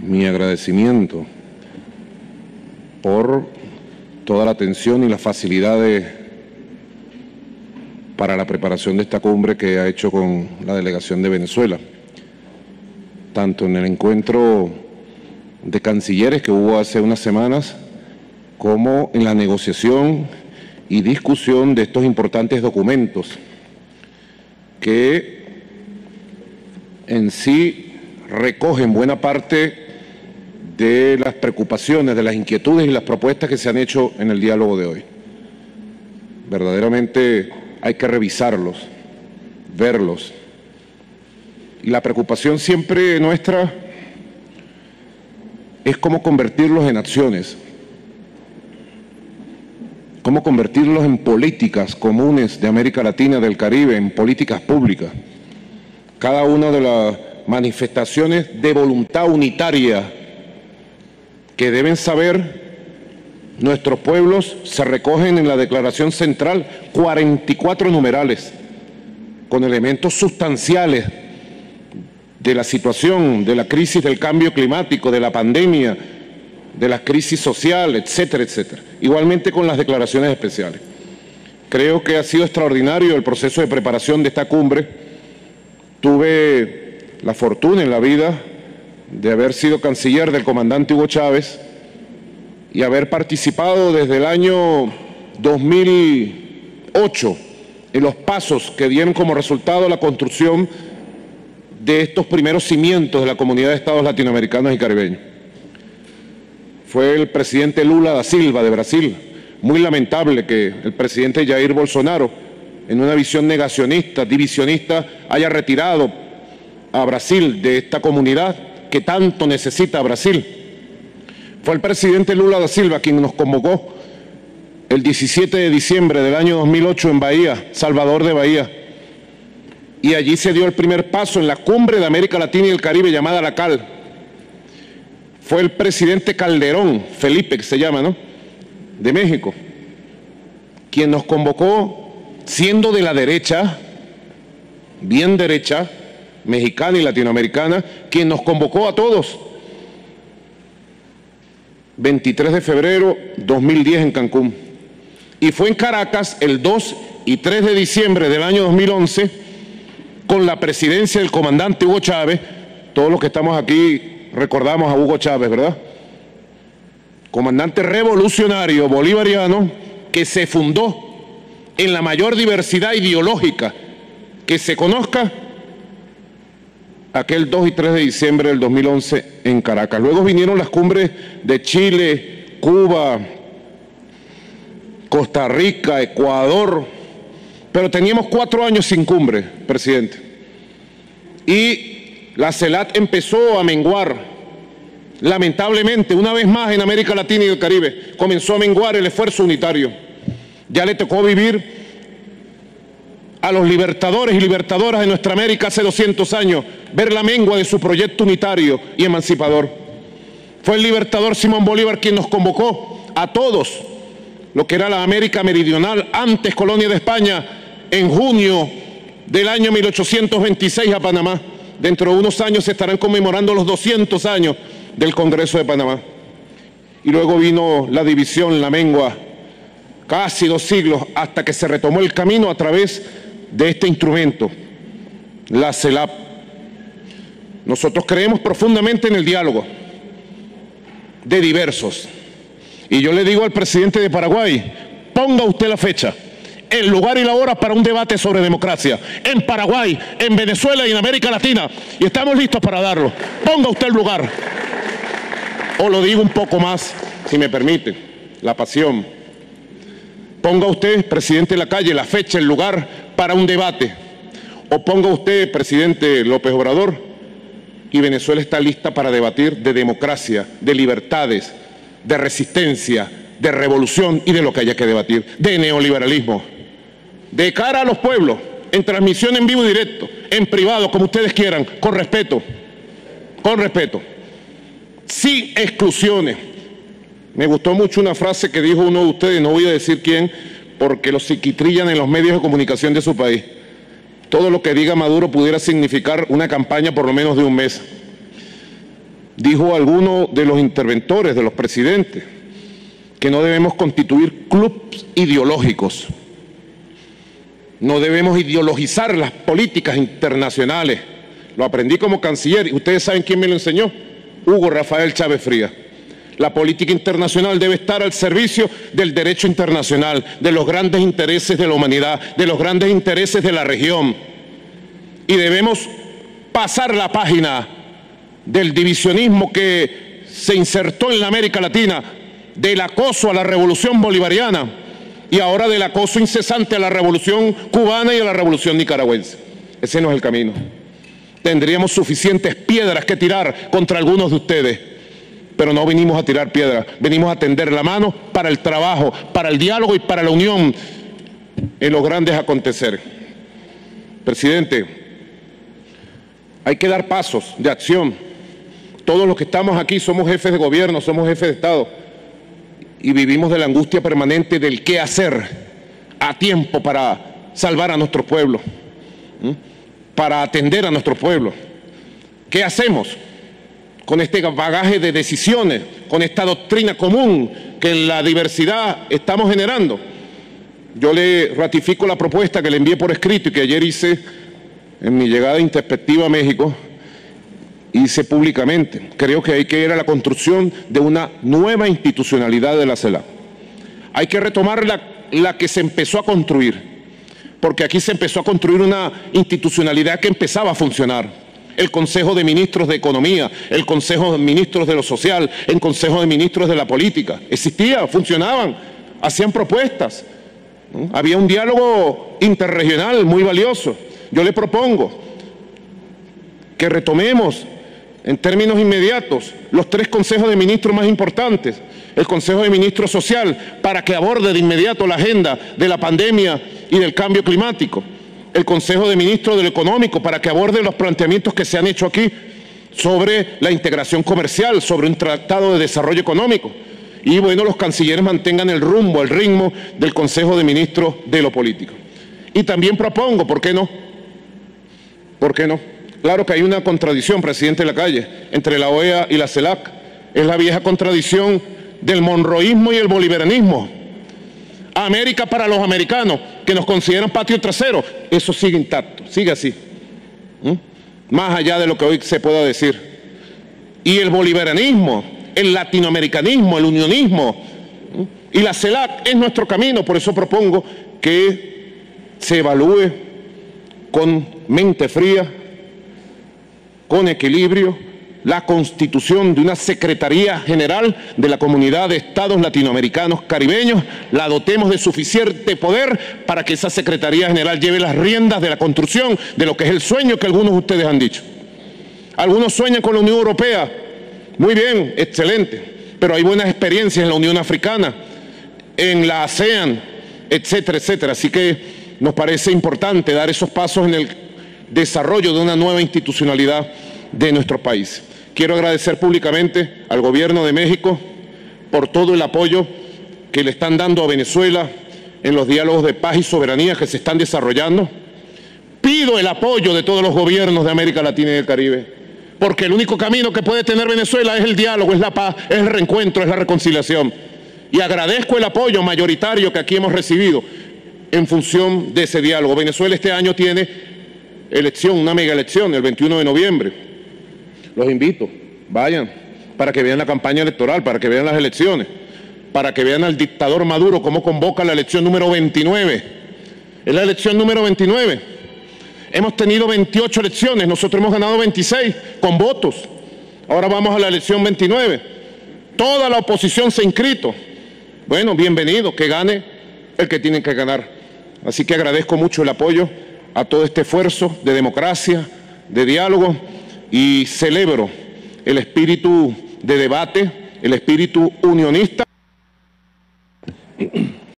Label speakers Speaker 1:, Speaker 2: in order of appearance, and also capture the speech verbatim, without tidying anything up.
Speaker 1: mi agradecimiento por toda la atención y las facilidades para la preparación de esta cumbre que ha hecho con la delegación de Venezuela, tanto en el encuentro de cancilleres que hubo hace unas semanas, como en la negociación y discusión de estos importantes documentos que en sí recogen buena parte de las preocupaciones, de las inquietudes y las propuestas que se han hecho en el diálogo de hoy. Verdaderamente hay que revisarlos, verlos. Y la preocupación siempre nuestra es cómo convertirlos en acciones, cómo convertirlos en políticas comunes de América Latina, del Caribe, en políticas públicas. Cada una de las manifestaciones de voluntad unitaria que deben saber nuestros pueblos se recogen en la Declaración Central, cuarenta y cuatro numerales, con elementos sustanciales de la situación, de la crisis del cambio climático, de la pandemia, de la crisis social, etcétera, etcétera. Igualmente con las declaraciones especiales. Creo que ha sido extraordinario el proceso de preparación de esta cumbre. Tuve la fortuna en la vida de haber sido canciller del comandante Hugo Chávez y haber participado desde el año dos mil ocho en los pasos que dieron como resultado la construcción de estos primeros cimientos de la Comunidad de Estados Latinoamericanos y Caribeños. Fue el presidente Lula da Silva de Brasil. Muy lamentable que el presidente Jair Bolsonaro, en una visión negacionista, divisionista, haya retirado a Brasil de esta comunidad que tanto necesita a Brasil. Fue el presidente Lula da Silva quien nos convocó el diecisiete de diciembre del año dos mil ocho en Bahía, Salvador de Bahía. Y allí se dio el primer paso en la cumbre de América Latina y el Caribe llamada La Cal. Fue el presidente Calderón, Felipe que se llama, ¿no?, de México, quien nos convocó, siendo de la derecha, bien derecha, mexicana y latinoamericana, quien nos convocó a todos. veintitrés de febrero de dos mil diez en Cancún. Y fue en Caracas el dos y tres de diciembre del año dos mil once, con la presidencia del comandante Hugo Chávez. Todos los que estamos aquí recordamos a Hugo Chávez, ¿verdad? Comandante revolucionario bolivariano que se fundó en la mayor diversidad ideológica que se conozca aquel dos y tres de diciembre del dos mil once en Caracas. Luego vinieron las cumbres de Chile, Cuba, Costa Rica, Ecuador, pero teníamos cuatro años sin cumbre, presidente. Y la CELAC empezó a menguar. Lamentablemente, una vez más en América Latina y el Caribe, comenzó a menguar el esfuerzo unitario. Ya le tocó vivir a los libertadores y libertadoras de nuestra América hace doscientos años, ver la mengua de su proyecto unitario y emancipador. Fue el libertador Simón Bolívar quien nos convocó a todos, lo que era la América Meridional, antes colonia de España, en junio del año mil ochocientos veintiséis a Panamá. Dentro de unos años se estarán conmemorando los doscientos años del Congreso de Panamá. Y luego vino la división, la mengua, casi dos siglos, hasta que se retomó el camino a través de este instrumento, la CELAC. Nosotros creemos profundamente en el diálogo de diversos. Y yo le digo al presidente de Paraguay, ponga usted la fecha, el lugar y la hora para un debate sobre democracia, en Paraguay, en Venezuela y en América Latina, y estamos listos para darlo. Ponga usted el lugar. O lo digo un poco más, si me permite, la pasión. Ponga usted, presidente Lacalle, la fecha, el lugar para un debate. O ponga usted, presidente López Obrador, y Venezuela está lista para debatir de democracia, de libertades, de resistencia, de revolución y de lo que haya que debatir, de neoliberalismo. De cara a los pueblos, en transmisión en vivo y directo, en privado, como ustedes quieran, con respeto, con respeto, sin exclusiones. Me gustó mucho una frase que dijo uno de ustedes, no voy a decir quién, porque lo psiquitrillan en los medios de comunicación de su país. Todo lo que diga Maduro pudiera significar una campaña por lo menos de un mes. dijo alguno de los interventores, de los presidentes, que no debemos constituir clubes ideológicos. No debemos ideologizar las políticas internacionales. Lo aprendí como canciller y ustedes saben quién me lo enseñó. Hugo Rafael Chávez Frías. La política internacional debe estar al servicio del derecho internacional, de los grandes intereses de la humanidad, de los grandes intereses de la región. Y debemos pasar la página del divisionismo que se insertó en la América Latina, del acoso a la revolución bolivariana y ahora del acoso incesante a la revolución cubana y a la revolución nicaragüense. Ese no es el camino. Tendríamos suficientes piedras que tirar contra algunos de ustedes, pero no vinimos a tirar piedras, venimos a tender la mano para el trabajo, para el diálogo y para la unión en los grandes aconteceres. Presidente, hay que dar pasos de acción. Todos los que estamos aquí somos jefes de gobierno, somos jefes de Estado y vivimos de la angustia permanente del qué hacer a tiempo para salvar a nuestro pueblo, ¿sí? Para atender a nuestro pueblo. ¿Qué hacemos con este bagaje de decisiones, con esta doctrina común que en la diversidad estamos generando? Yo le ratifico la propuesta que le envié por escrito y que ayer hice en mi llegada introspectiva a México, hice públicamente. Creo que hay que ir a la construcción de una nueva institucionalidad de la CELAC. Hay que retomar la, la que se empezó a construir, porque aquí se empezó a construir una institucionalidad que empezaba a funcionar. El Consejo de Ministros de Economía, el Consejo de Ministros de lo Social, el Consejo de Ministros de la Política. Existía, funcionaban, hacían propuestas. ¿No? Había un diálogo interregional muy valioso. Yo le propongo que retomemos en términos inmediatos los tres consejos de ministros más importantes. El Consejo de Ministros Social, para que aborde de inmediato la agenda de la pandemia y del cambio climático. El Consejo de Ministros de lo Económico, para que aborde los planteamientos que se han hecho aquí sobre la integración comercial, sobre un tratado de desarrollo económico. Y bueno, los cancilleres mantengan el rumbo, el ritmo del Consejo de Ministros de lo Político. Y también propongo, ¿por qué no? ¿Por qué no? Claro que hay una contradicción, presidente Lacalle, entre la O E A y la CELAC. Es la vieja contradicción del monroísmo y el bolivarianismo. América para los americanos, que nos consideran patio trasero, eso sigue intacto, sigue así. ¿Mm? Más allá de lo que hoy se pueda decir. Y el bolivarianismo, el latinoamericanismo, el unionismo, ¿Mm? y la CELAC es nuestro camino. Por eso propongo que se evalúe con mente fría, con equilibrio, la constitución de una Secretaría General de la Comunidad de Estados Latinoamericanos Caribeños, la dotemos de suficiente poder para que esa Secretaría General lleve las riendas de la construcción de lo que es el sueño que algunos de ustedes han dicho. Algunos sueñan con la Unión Europea, muy bien, excelente, pero hay buenas experiencias en la Unión Africana, en la ASEAN, etcétera, etcétera. Así que nos parece importante dar esos pasos en el desarrollo de una nueva institucionalidad de nuestro país. Quiero agradecer públicamente al Gobierno de México por todo el apoyo que le están dando a Venezuela en los diálogos de paz y soberanía que se están desarrollando. Pido el apoyo de todos los gobiernos de América Latina y del Caribe, porque el único camino que puede tener Venezuela es el diálogo, es la paz, es el reencuentro, es la reconciliación. Y agradezco el apoyo mayoritario que aquí hemos recibido en función de ese diálogo. Venezuela este año tiene elección, una mega elección, el veintiuno de noviembre. Los invito, vayan, para que vean la campaña electoral, para que vean las elecciones, para que vean al dictador Maduro cómo convoca la elección número veintinueve. Es la elección número veintinueve. Hemos tenido veintiocho elecciones, nosotros hemos ganado veintiséis con votos. Ahora vamos a la elección veintinueve. Toda la oposición se ha inscrito. Bueno, bienvenido, que gane el que tiene que ganar. Así que agradezco mucho el apoyo a todo este esfuerzo de democracia, de diálogo, y celebro el espíritu de debate, el espíritu unionista